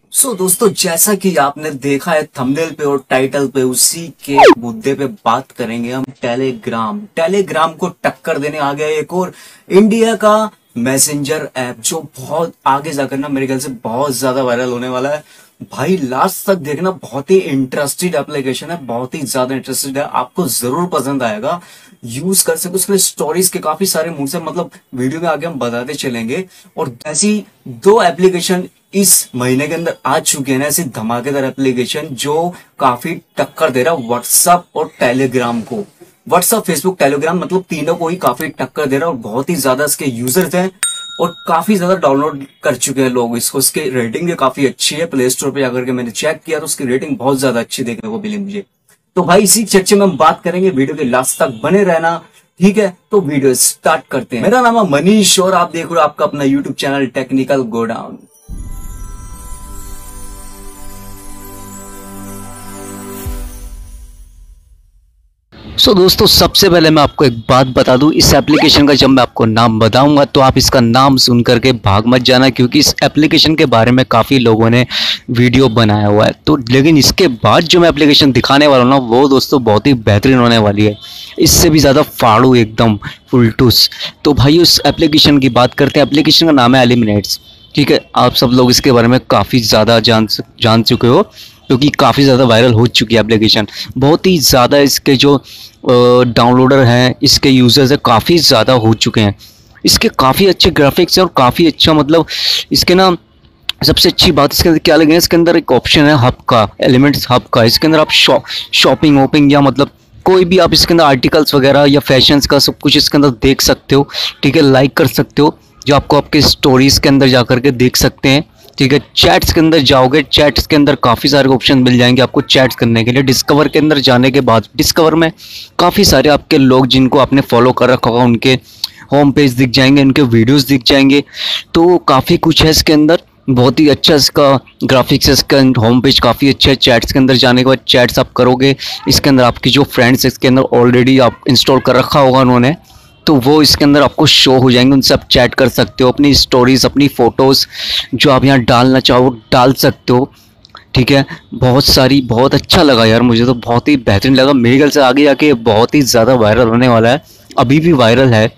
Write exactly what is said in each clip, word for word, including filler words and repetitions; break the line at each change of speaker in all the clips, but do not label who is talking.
सो so, दोस्तों जैसा कि आपने देखा है थंबनेल पे और टाइटल पे, उसी के मुद्दे पे बात करेंगे हम। टेलीग्राम टेलीग्राम को टक्कर देने आ गया एक और इंडिया का मैसेंजर ऐप, जो बहुत आगे जाकर ना मेरे ख्याल से बहुत ज्यादा वायरल होने वाला है। भाई लास्ट तक देखना, बहुत ही इंटरेस्टेड एप्लीकेशन है, बहुत ही ज्यादा इंटरेस्टेड है, आपको जरूर पसंद आएगा। यूज कर सकते, उसके स्टोरीज के काफी सारे मूड है, मतलब वीडियो में आगे हम बताते चलेंगे। और ऐसी दो एप्लीकेशन इस महीने के अंदर आ चुके हैं ना, ऐसी धमाकेदार एप्लीकेशन जो काफी टक्कर दे रहा है व्हाट्सएप और टेलीग्राम को। व्हाट्सएप, फेसबुक, टेलीग्राम, मतलब तीनों को ही काफी टक्कर दे रहा है और बहुत ही ज्यादा इसके यूजर्स हैं और काफी ज्यादा डाउनलोड कर चुके हैं लोग इसको। इसकी रेटिंग भी काफी अच्छी है, प्ले स्टोर पे जाकर के मैंने चेक किया तो उसकी रेटिंग बहुत ज्यादा अच्छी देखने को मिली मुझे। तो भाई इसी चर्चे में हम बात करेंगे, वीडियो के लास्ट तक बने रहना, ठीक है। तो वीडियो स्टार्ट करते हैं। मेरा नाम है मनीष और आप देख रहे हो आपका अपना YouTube channel technical godown.
So so, दोस्तों सबसे पहले मैं आपको एक बात बता दूं, इस एप्लीकेशन का जब मैं आपको नाम बताऊंगा तो आप इसका नाम सुन करके भाग मत जाना, क्योंकि इस एप्लीकेशन के बारे में काफ़ी लोगों ने वीडियो बनाया हुआ है। तो लेकिन इसके बाद जो मैं एप्लीकेशन दिखाने वाला हूँ ना, वो दोस्तों बहुत ही बेहतरीन होने वाली है, इससे भी ज़्यादा फाड़ू, एकदम फुलटूस। तो भाई उस एप्लीकेशन की बात करते हैं। एप्लीकेशन का नाम है एलिमिनेट्स, ठीक है। आप सब लोग इसके बारे में काफ़ी ज़्यादा जान जान चुके हो, क्योंकि काफ़ी ज़्यादा वायरल हो चुकी है एप्लीकेशन। बहुत ही ज़्यादा इसके जो डाउनलोडर हैं, इसके यूज़र्स हैं, काफ़ी ज़्यादा हो चुके हैं। इसके काफ़ी अच्छे ग्राफिक्स हैं और काफ़ी अच्छा, मतलब इसके ना सबसे अच्छी बात इसके अंदर क्या लगे, इसके अंदर एक ऑप्शन है हब का, एलिमेंट्स हब का। इसके अंदर आप शॉ शॉपिंग वॉपिंग या मतलब कोई भी आप इसके अंदर आर्टिकल्स वगैरह या फैशंस का सब कुछ इसके अंदर देख सकते हो, ठीक है। लाइक कर सकते हो, जो आपको आपके स्टोरीज़ के अंदर जा करके देख सकते हैं, ठीक है। चैट्स के अंदर जाओगे, चैट्स के अंदर काफ़ी सारे ऑप्शन मिल जाएंगे आपको चैट्स करने के लिए। डिस्कवर के अंदर जाने के बाद, डिस्कवर में काफ़ी सारे आपके लोग जिनको आपने फॉलो कर रखा होगा उनके होम पेज दिख जाएंगे, उनके वीडियोस दिख जाएंगे। तो काफ़ी कुछ है इसके अंदर, बहुत ही अच्छा इसका ग्राफिक्स है, इसका होम पेज काफ़ी अच्छा है। चैट्स के अंदर जाने के बाद चैट्स आप करोगे, इसके अंदर आपकी जो फ्रेंड्स इसके अंदर ऑलरेडी आप इंस्टॉल कर रखा होगा उन्होंने, तो वो इसके अंदर आपको शो हो जाएंगे, उनसे आप चैट कर सकते हो, अपनी स्टोरीज, अपनी फ़ोटोज़ जो आप यहाँ डालना चाहो वो डाल सकते हो, ठीक है। बहुत सारी, बहुत अच्छा लगा यार, मुझे तो बहुत ही बेहतरीन लगा। मेरे ख्याल से आगे जाके बहुत ही ज़्यादा वायरल होने वाला है, अभी भी वायरल है।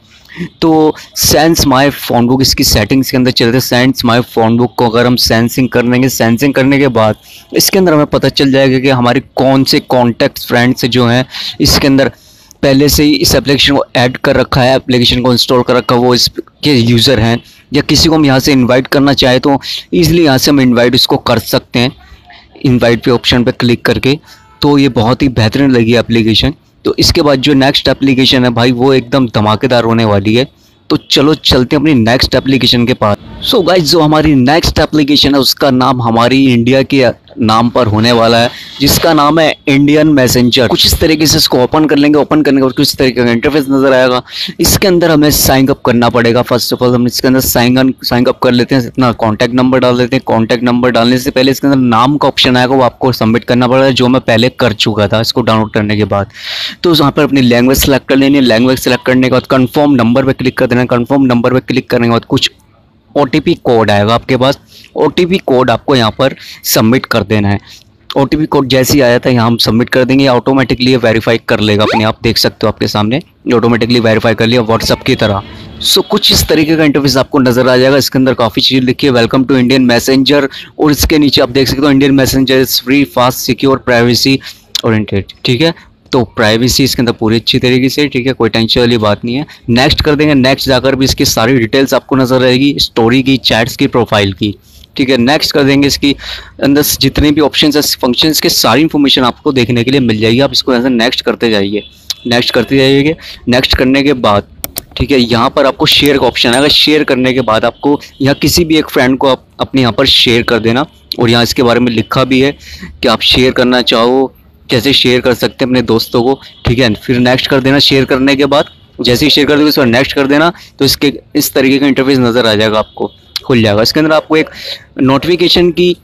तो सेंस माय फ़ोन बुक, इसकी सेटिंग्स के अंदर चलते हैं। सेंस माय फ़ोन बुक को अगर हम सेंसिंग कर लेंगे, सेंसिंग करने के बाद इसके अंदर हमें पता चल जाएगा कि हमारे कौन से कॉन्टैक्ट फ्रेंड्स जो हैं इसके अंदर पहले से ही इस एप्लीकेशन को ऐड कर रखा है, एप्लीकेशन को इंस्टॉल कर रखा है, वो इसके यूज़र हैं। या किसी को हम यहाँ से इनवाइट करना चाहे तो ईजिली यहाँ से हम इनवाइट इसको कर सकते हैं, इनवाइट पे ऑप्शन पे क्लिक करके। तो ये बहुत ही बेहतरीन लगी एप्लीकेशन। तो इसके बाद जो नेक्स्ट एप्लीकेशन है भाई, वो एकदम धमाकेदार होने वाली है। तो चलो चलते हैं अपनी नेक्स्ट एप्लीकेशन के पास। सो गाइज, जो हमारी नेक्स्ट एप्लीकेशन है उसका नाम हमारी इंडिया के नाम पर होने वाला है, जिसका नाम है इंडियन मैसेंजर। कुछ इस तरीके से इसको ओपन कर लेंगे। ओपन करने के बाद कुछ तरीके का इंटरफेस नजर आएगा। इसके अंदर हमें साइन अप करना पड़ेगा। फर्स्ट ऑफ ऑल हम इसके अंदर साइन साइन अप कर लेते हैं, अपना कॉन्टैक्ट नंबर डाल देते हैं। कॉन्टैक्ट नंबर डालने से पहले इसके अंदर नाम का ऑप्शन आएगा, वो आपको सबमिट करना पड़ेगा, जो मैं पहले कर चुका था इसको डाउनलोड करने के बाद। तो यहाँ पर अपनी लैंग्वेज सेलेक्ट कर लेनी है। लैंग्वेज सेलेक्ट करने के बाद कन्फर्म नंबर पर क्लिक कर देना है। कन्फर्म नंबर पर क्लिक करने के बाद कुछ ओ टी पी कोड आएगा आपके पास। ओ टी पी कोड आपको यहाँ पर सबमिट कर देना है। ओ टी पी कोड जैसे ही आया था यहाँ हम सबमिट कर देंगे, ऑटोमेटिकली वेरीफाई कर लेगा अपने आप। देख सकते हो आपके सामने ऑटोमेटिकली वेरीफाई कर लिया व्हाट्सअप की तरह। सो so, कुछ इस तरीके का इंटरफेस आपको नजर आ जाएगा। इसके अंदर काफ़ी चीज़ लिखी है, वेलकम टू इंडियन मैसेंजर, और इसके नीचे आप देख सकते हो Indian messenger is free, fast, secure, privacy oriented, ठीक है। तो प्राइवेसी इसके अंदर पूरी अच्छी तरीके से, ठीक है, कोई टेंशन वाली बात नहीं है। नेक्स्ट कर देंगे। नेक्स्ट जाकर भी इसकी सारी डिटेल्स आपको नजर आएगी, स्टोरी की, चैट्स की, प्रोफाइल की, ठीक है। नेक्स्ट कर देंगे। इसकी अंदर जितने भी ऑप्शंस है, फंक्शंस के सारी इन्फॉर्मेशन आपको देखने के लिए मिल जाएगी। आप इसको ऐसे नेक्स्ट करते जाइए, नेक्स्ट करते जाइए। नेक्स्ट करने के बाद, ठीक है, यहाँ पर आपको शेयर का ऑप्शन आएगा। शेयर करने के बाद आपको यहाँ किसी भी एक फ्रेंड को आप अपने यहाँ पर शेयर कर देना, और यहाँ इसके बारे में लिखा भी है कि आप शेयर करना चाहो कैसे शेयर कर सकते हैं अपने दोस्तों को, ठीक है। फिर नेक्स्ट कर देना। शेयर करने के बाद जैसे ही शेयर कर दोगे इस पर नेक्स्ट कर देना, तो इसके इस तरीके का इंटरफेस नज़र आ जाएगा, आपको खुल जाएगा। इसके अंदर आपको एक नोटिफिकेशन की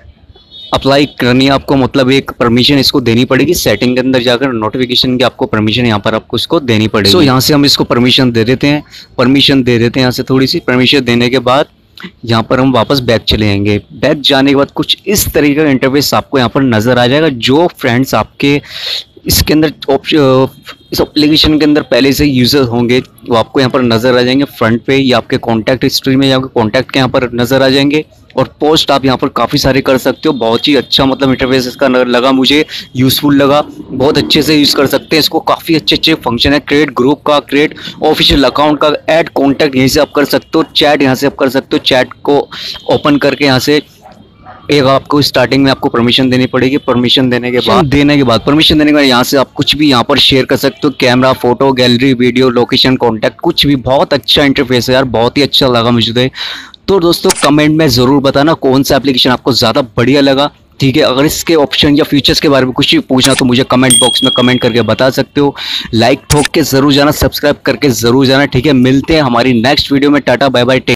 अप्लाई करनी है आपको, मतलब एक परमिशन इसको देनी पड़ेगी। सेटिंग के अंदर जाकर नोटिफिकेशन की आपको परमिशन यहाँ पर आपको इसको देनी पड़ेगी। सो so, यहाँ से हम इसको परमिशन दे देते हैं, परमिशन दे देते हैं यहाँ से थोड़ी सी परमिशन देने के बाद यहाँ पर हम वापस बैक चले जाएंगे। बैक जाने के बाद कुछ इस तरीके का इंटरफेस आपको यहाँ पर नज़र आ जाएगा। जो फ्रेंड्स आपके इसके अंदर इस एप्लीकेशन के अंदर पहले से यूज़र होंगे वो आपको यहाँ पर नज़र आ जाएंगे फ्रंट पे, या आपके कॉन्टैक्ट हिस्ट्री में, या आपके कॉन्टैक्ट के यहाँ पर नज़र आ जाएंगे। और पोस्ट आप यहाँ पर काफ़ी सारे कर सकते हो। बहुत ही अच्छा मतलब इंटरफेस इसका लगा मुझे, यूज़फुल लगा, बहुत अच्छे से यूज़ कर सकते हैं इसको। काफ़ी अच्छे अच्छे फंक्शन है, क्रिएट ग्रुप का, क्रिएट ऑफिशियल अकाउंट का, ऐड कॉन्टैक्ट यहीं से आप कर सकते हो, चैट यहाँ से आप कर सकते हो। चैट को ओपन करके यहाँ से एक आपको स्टार्टिंग में आपको परमिशन देनी पड़ेगी। परमिशन देने के बाद देने के बाद परमिशन देने के बाद यहाँ से आप कुछ भी यहाँ पर शेयर कर सकते हो, camera, photo, gallery, video, location, contact, कुछ भी। बहुत अच्छा इंटरफेस है यार, बहुत ही अच्छा लगा मुझे। तो दोस्तों कमेंट में ज़रूर बताना कौन सा एप्लीकेशन आपको ज़्यादा बढ़िया लगा, ठीक है। अगर इसके ऑप्शन या फीचर्स के बारे में कुछ भी पूछना तो मुझे कमेंट बॉक्स में कमेंट करके बता सकते हो। लाइक ठोक के ज़रूर जाना, सब्सक्राइब करके ज़रूर जाना, ठीक है। मिलते हैं हमारी नेक्स्ट वीडियो में। Tata bye bye.